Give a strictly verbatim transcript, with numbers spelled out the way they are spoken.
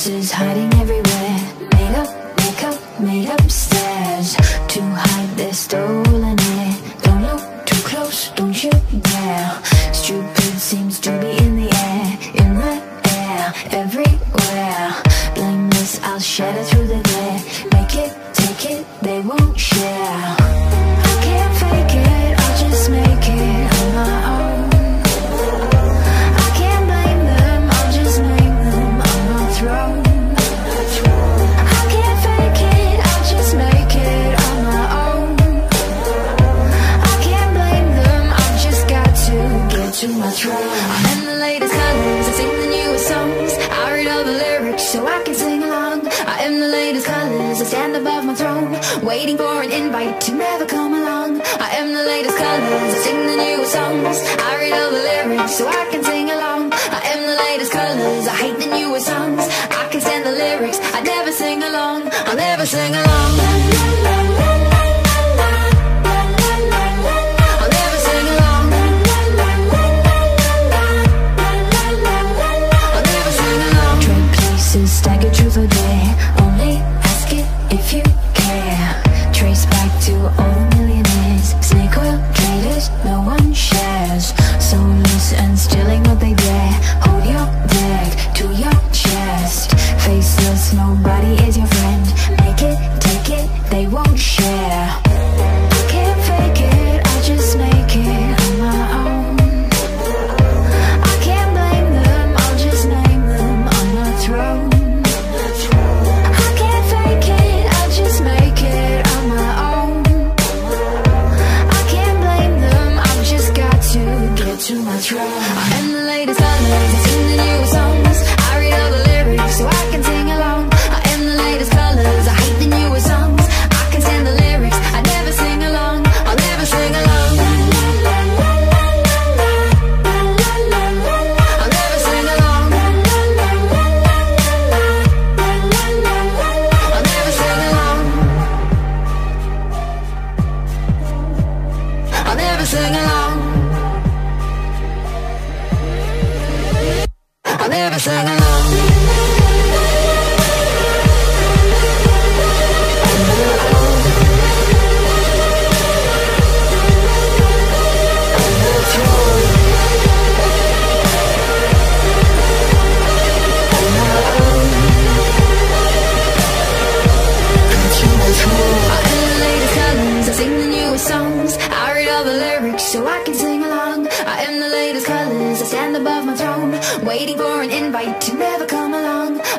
faces hiding everywhere. Made up, makeup, made up stairs to hide their stolen air. Don't look too close, don't you dare. Stupid seems to be in the air, in the air, everywhere. Blameless, I'll shatter through the glare. Make it, take it, they won't share. I can't fake it, I'll just make it on my own. I can't blame them, I'll just name them on my throne. I can't fake it, I'll just make it on my own. I can't blame them, I've just got to get to my throne. I'm in the latest colors, I sing the newest songs. I read all the lyrics so I can sing along. I am the latest colors, I stand above my throne, waiting for an invite to never come along. I am the latest colors, I sing the newest songs. I read all the lyrics so I can sing along. I am the latest colors, I hate the newest songs. I can stand the lyrics, I never sing along. I'll never sing along. I'll never sing along. I'll never sing along. Trade places, stagger truth or dare. Only ask it if you care. Trace back to all the millionaires. Snake oil traders, no one shares. Soulless and stealing what they dare. Hold your deck to your chest. Faceless, nobody is your friend. Make it, take it, they won't share. I can't fake it, I'll just make it on my own. I can't blame them, I'll just name them on my throne. I can't fake it, I'll just make it on my own. I can't blame them, I've just got to get to my throne. I am the latest colors, I sing the newest songs. I read all the lyrics so I can sing along. I am the latest colors, I hate the newest songs. I can stand the lyrics, I never sing along. I'll never sing along. I'll never sing along. I'll never sing along. I'll never sing along. I'll never sing along. So I can sing along. I am the latest colors, I stand above my throne, waiting for an invite to never come along.